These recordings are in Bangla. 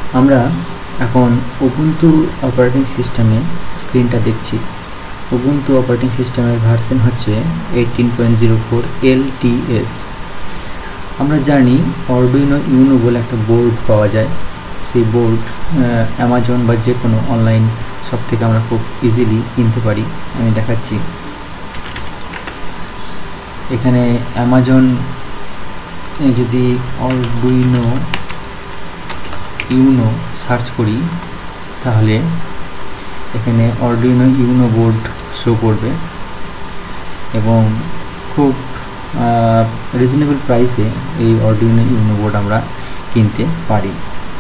আমরা এখন উবুন্টু অপারেটিং সিস্টেমে স্ক্রিনটা দেখছি। উবুন্টু অপারেটিং সিস্টেমের ভার্সন হচ্ছে 18.04 LTS। আমরা জানি আরডুইনো ইউনো বলে একটা বোর্ড পাওয়া যায়। সেই বোর্ড অ্যামাজন বা যে কোনো অনলাইন শপ থেকে আমরা খুব ইজিলি কিনতে পারি। আমি দেখাচ্ছি, এখানে অ্যামাজন যদি আরডুইনো ইউনো সার্চ করি তাহলে এখানে আরডুইনো ইউনো বোর্ড শো করবে এবং খুব রিজনেবল প্রাইসে এই আরডুইনো ইউনো বোর্ড আমরা কিনতে পারি।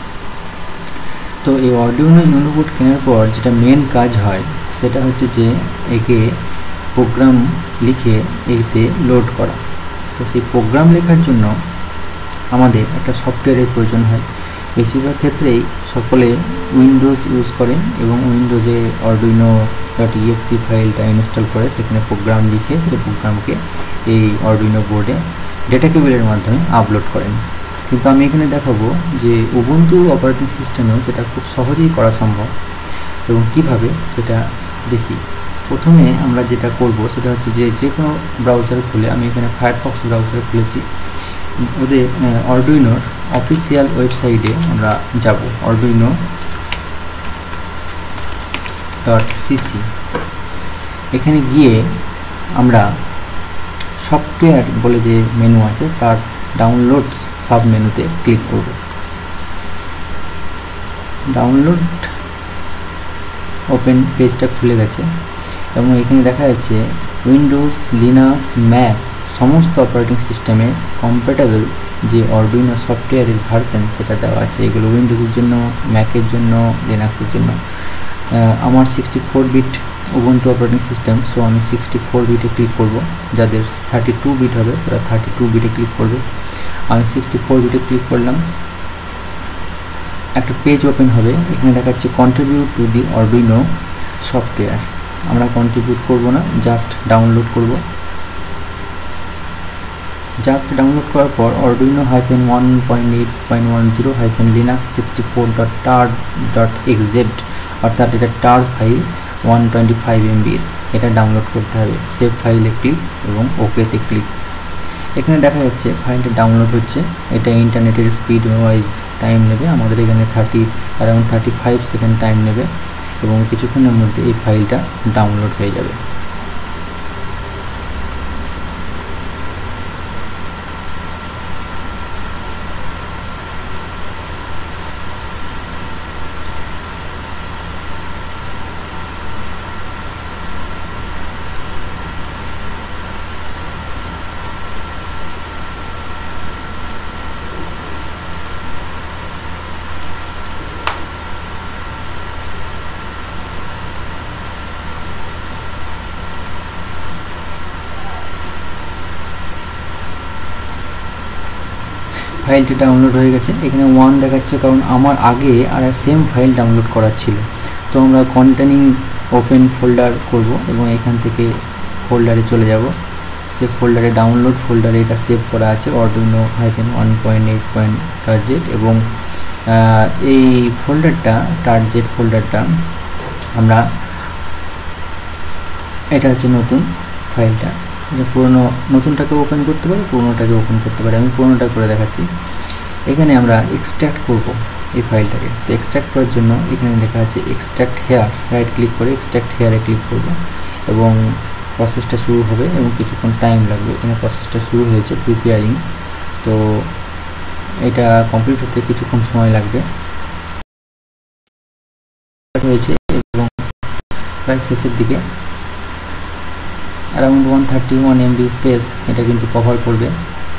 তো এই আরডুইনো ইউনো বোর্ড কেনার পর যেটা মেন কাজ হয় সেটা হচ্ছে যে একে প্রোগ্রাম লিখে এতে লোড করা। তো সেই প্রোগ্রাম লেখার জন্য আমাদের একটা সফটওয়্যারের প্রয়োজন হয়। বেশিরভাগ ক্ষেত্রেই সকলে উইন্ডোজ ইউজ করেন এবং উইন্ডোজে arduino.exe ফাইলটা ইনস্টল করে সেখানে প্রোগ্রাম লিখে সেই প্রোগ্রামকে এই আরডুইনো বোর্ডে ডেটা কেবলের মাধ্যমে আপলোড করেন। কিন্তু আমি এখানে দেখাবো যে উবুন্টু অপারেটিং সিস্টেমেও সেটা খুব সহজেই করা সম্ভব এবং কিভাবে সেটা দেখি। প্রথমে আমরা যেটা করব সেটা হচ্ছে যে কোনো ব্রাউজার খুলে, আমি এখানে ফায়ারফক্স ব্রাউজার খুলেছি, ওদের আরডুইনোর অফিসিয়াল ওয়েবসাইটে আমরা যাব, arduino.cc। এখানে গিয়ে আমরা সফটওয়্যার বলে যে মেনু আছে তার ডাউনলোডস সাব মেনুতে ক্লিক করব। ডাউনলোড ওপেন পেজটা খুলে গেছে এবং এখানে দেখা যাচ্ছে উইন্ডোজ, লিনাক্স, ম্যাক সমস্ত অপারেটিং সিস্টেমে কম্প্যাটেবল যে আরডুইনো সফটওয়্যারের ভার্সন সেটা দেওয়া আছে। এগুলো উইন্ডোজের জন্য, ম্যাকের জন্য, লিনাক্সের জন্য। আমার 64 bit Ubuntu operating system, so আমি 64 বিটে ক্লিক করব। যাদের 32 বিট হবে তারা 32 বিটে ক্লিক করবে। আমি 64 বিটে ক্লিক করলাম, একটা পেজ ওপেন হবে। এখানে দেখাচ্ছে contribute to the Arduino software. আমরা কন্ট্রিবিউট করব না, জাস্ট ডাউনলোড করব। জাস্ট ডাউনলোড করার পর arduino-1.8.10-linux 64.tar.xz অর্থাৎ এটা টার ফাইল 125 MB এটা ডাউনলোড করতে হবে। সেভ ফাইলে ক্লিক এবং ওকেতে ক্লিক। এখানে দেখা যাচ্ছে ফাইলটা ডাউনলোড হচ্ছে। এটা ইন্টারনেটের স্পিড ওয়াইজ টাইম নেবে, আমাদের এখানে অ্যারাউন্ড 35 সেকেন্ড টাইম নেবে এবং কিছুক্ষণের মধ্যে এই ফাইলটা ডাউনলোড হয়ে যাবে। ফাইলটি ডাউনলোড হয়ে গেছে। এখানে 1 দেখাচ্ছে কারণ আমার আগে আর সেম ফাইল ডাউনলোড করা ছিল। তো আমরা কন্টেনিং ওপেন ফোল্ডার করব এবং এখান থেকে ফোল্ডারে চলে যাব। সে ফোল্ডারে ডাউনলোড ফোল্ডারে এটা সেভ করা আছে arduino-1.8.z এবং এই ফোল্ডারটা টার্জেট ফোল্ডারটা আমরা, এটা হচ্ছে নতুন ফাইলটা। পুরোনো নতুনটাকে ওপেন করতে পারি, পুরোনোটাকে ওপেন করতে পারি। আমি পুরোনোটা করে দেখাচ্ছি। এখানে আমরা এক্সট্র্যাক্ট করব এই ফাইলটাকে। তো এক্সট্র্যাক্ট করার জন্য এখানে লেখা আছে এক্সট্র্যাক্ট হেয়ার, রাইট ক্লিক করে এক্সট্র্যাক্ট হেয়ারে ক্লিক করব এবং প্রসেসটা শুরু হবে এবং কিছুক্ষণ টাইম লাগবে। এখানে প্রসেসটা শুরু হয়েছে, প্রিপেয়ারিং। তো এটা কমপ্লিট হতে কিছুক্ষণ সময় লাগবে হয়েছে এবং প্রায় শেষের দিকে অ্যারাউন্ড 131 MB স্পেস এটা কিন্তু কভার করবে।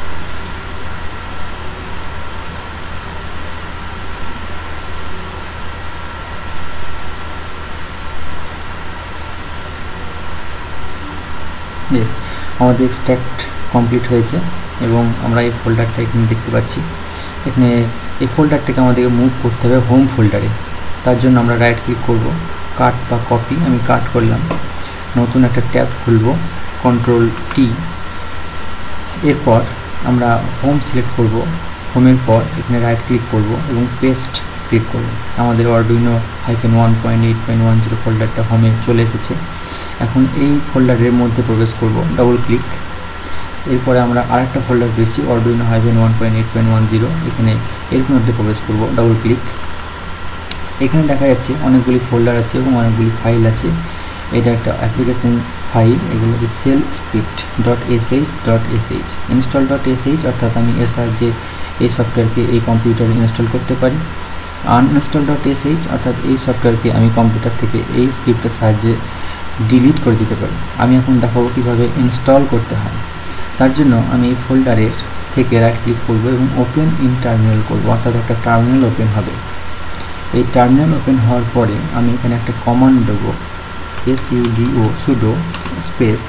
বেশ, আমাদের এক্সট্র্যাক্ট কমপ্লিট হয়েছে এবং আমরা এই ফোল্ডারটা এখানে দেখতে পাচ্ছি। এখানে এই ফোল্ডারটাকে আমাদেরকে মুভ করতে হবে হোম ফোল্ডারে। তার জন্য আমরা রাইট ক্লিক করব, কাট বা কপি। আমি কাট করলাম, নতুন একটা ট্যাব খুলব, Ctrl+T। এরপর আমরা হোম সিলেক্ট করব। হোমের পর এখানে রাইট ক্লিক করব এবং পেস্ট ক্লিক করব। আমাদের Arduino -1.8.10 ফোল্ডারটা হোমে চলে এসেছে। এখন এই ফোল্ডারের মধ্যে প্রবেশ করব, ডাবল ক্লিক। এরপরে আমরা আরেকটা ফোল্ডার পেয়েছি Arduino -1.8.10, এখানে এর মধ্যে প্রবেশ করব, ডাবল ক্লিক। এখানে দেখা যাচ্ছে অনেকগুলি ফোল্ডার আছে এবং অনেকগুলি ফাইল আছে। এটা একটা অ্যাপ্লিকেশন ফাইল, এগুলো হচ্ছে shellscript.sh, install.sh, অর্থাৎ আমি এর সাহায্যে এই সফটওয়্যারকে এই কম্পিউটারে ইনস্টল করতে পারি। uninstall.sh, অর্থাৎ এই সফটওয়্যারকে আমি কম্পিউটার থেকে এই স্ক্রিপ্টের সাহায্যে ডিলিট করে দিতে পারি। আমি এখন দেখাবো কীভাবে ইনস্টল করতে হয়। তার জন্য আমি এই ফোল্ডারের থেকে রাইট ক্লিক করব এবং ওপেন ইন টার্মিনাল করব, অর্থাৎ একটা টার্মিনাল ওপেন হবে। এই টার্মিনাল ওপেন হওয়ার পরে আমি এখানে একটা কমান্ড দেবো, sudo space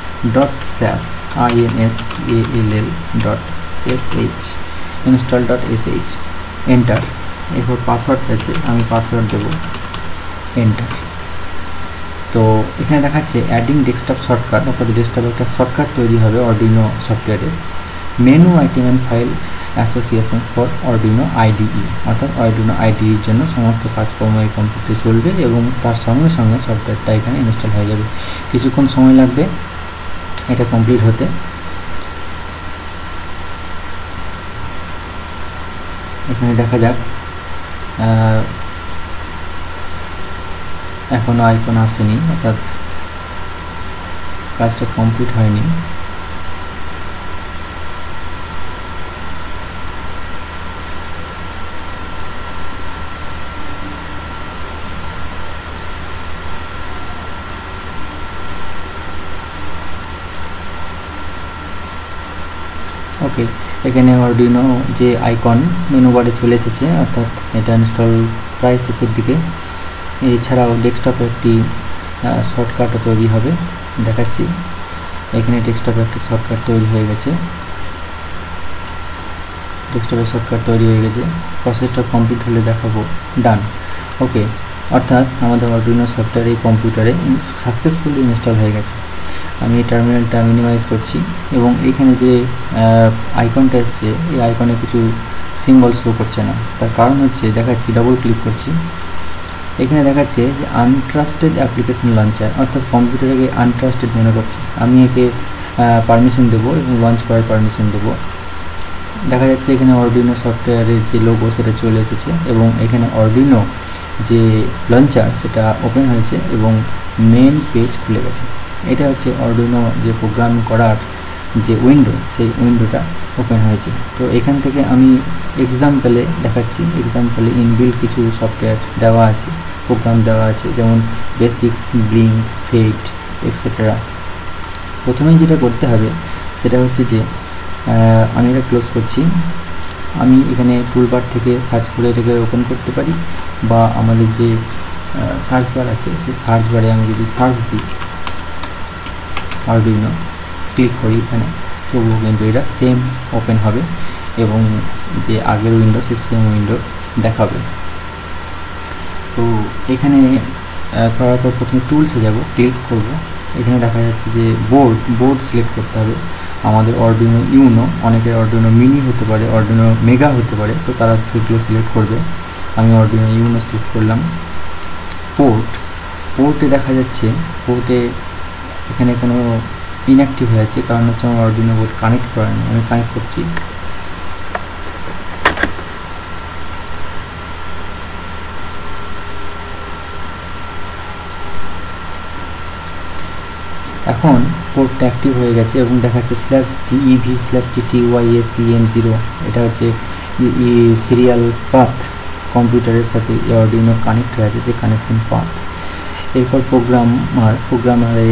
./install.sh install.sh, enter. এরপর পাসওয়ার্ড চাইছে, আমি পাসওয়ার্ড দেবো, এন্টার। তো এখানে দেখাচ্ছে অ্যাডিং ডেস্কটপ শর্টকাট, অর্থাৎ ডেস্কটপে একটা শর্টকাট তৈরি হবে Arduino সফটওয়্যারের। Menu item and file associations for Arduino IDE, অর্থাৎ Arduino IDEর জন্য সমস্ত কাজকর্ম এই কম্পিউটারে চলবে এবং তার সঙ্গে সঙ্গে সফটওয়্যারটা এখানে ইনস্টল হয়ে যাবে। কিছুক্ষণ সময় লাগবে এটা কমপ্লিট হতে। এখানে দেখা যাক, এখনো আইকন আসেনি, অর্থাৎ কাজটা কমপ্লিট হয়নি। ওকে, এখানে Arduino যে আইকন মেনু বারে চলে এসেছে, অর্থাৎ এটা ইনস্টল প্রায় শেষের দিকে। এছাড়াও ডেস্কটপে একটি শর্টকাটও তৈরি হবে, দেখাচ্ছি। এখানে ডেস্কটপে একটি শর্টকাট তৈরি হয়ে গেছে, ডেস্কটপে শর্টকাট তৈরি হয়ে গেছে। প্রসেসটা কমপ্লিট হলে দেখাবো, ডান। ওকে, অর্থাৎ আমাদের Arduino সফটওয়্যার এই কম্পিউটারে সাকসেসফুলি ইনস্টল হয়ে গেছে। আমি এই টার্মিনালটা মিনিমাইজ করছি এবং এইখানে যে আইকনটা এসছে, এই আইকনে কিছু সিম্বল শো করছে না। তার কারণ হচ্ছে, দেখাচ্ছি, ডাবল ক্লিক করছি, এখানে দেখাচ্ছে যে আনট্রাস্টেড অ্যাপ্লিকেশন লঞ্চার, অর্থাৎ কম্পিউটারকে আনট্রাস্টেড মনে করছে। আমি একে পারমিশন দেবো এবং লঞ্চ করার পারমিশন দেবো। দেখা যাচ্ছে এখানে Arduino সফটওয়্যারের যে লোগো সেটা চলে এসেছে এবং এখানে Arduino যে লঞ্চার সেটা ওপেন হয়েছে এবং মেন পেজ খুলে গেছে। এটা হচ্ছে Arduino যে প্রোগ্রাম করার যে উইন্ডো, সেই উইন্ডোটা ওপেন হয়েছে। তো এখান থেকে আমি এক্সাম্পলে দেখাচ্ছি, এক্সাম্পলে ইনবিল্ট কিছু সফটওয়্যার দেওয়া আছে, প্রোগ্রাম দেওয়া আছে, যেমন বেসিক্স, ব্লিঙ্ক, ফেট, এক্সেট্রা। প্রথমেই যেটা করতে হবে সেটা হচ্ছে যে আমি এটা ক্লোজ করছি। আমি এখানে টুলবার থেকে সার্চ করে এটাকে ওপেন করতে পারি, বা আমাদের যে সার্চ বার আছে সেই সার্চ বারে আমি যদি সার্চ দিই Arduino, ক্লিক করি এখানে, তবুও কিন্তু এটা সেম ওপেন হবে এবং যে আগের উইন্ডো সেই সেম উইন্ডো দেখাবে। তো এখানে করার পর প্রথমে টুলসে যাব, ক্লিক করব। এখানে দেখা যাচ্ছে যে বোর্ড সিলেক্ট করতে হবে। আমাদের Arduino Uno, অনেকের Arduino মিনি হতে পারে, Arduino মেগা হতে পারে, তো তারা সেগুলো সিলেক্ট করবে। আমি Arduino Uno সিলেক্ট করলাম। পোর্টে দেখা যাচ্ছে, পোর্টে এখানে কোনো ইনঅ্যাক্টিভ হয়ে আছে, কারণ হচ্ছে আমার Arduino বোর্ড কানেক্ট করা নেই। আমি কানেক্ট করছি। এখন পোর্টটা অ্যাক্টিভ হয়ে গেছে এবং দেখাচ্ছে /dev/ttyacm0, এটা হচ্ছে সিরিয়াল পাথ, কম্পিউটারের সাথে Arduino কানেক্ট হয়ে আছে, যে কানেকশন পাথ। এরপর প্রোগ্রামারে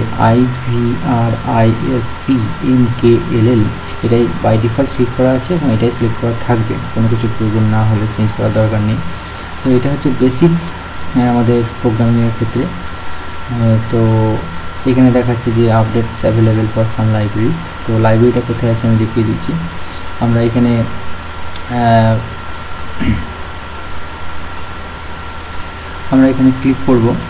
IVRISPMKLL, এটাই বাই ডিফল্ট সিলেক্ট করা আছে এবং এটাই সিলেক্ট করা থাকবে, কোনো কিছু প্রয়োজন না হলে চেঞ্জ করার দরকার নেই। তো এটা হচ্ছে বেসিক্স আমাদের প্রোগ্রামিংয়ের ক্ষেত্রে। তো এখানে দেখাচ্ছে যে updates available for some libraries. তো লাইব্রেরিটা কোথায় আছে আমি দেখিয়ে দিচ্ছি। আমরা এখানে ক্লিক করব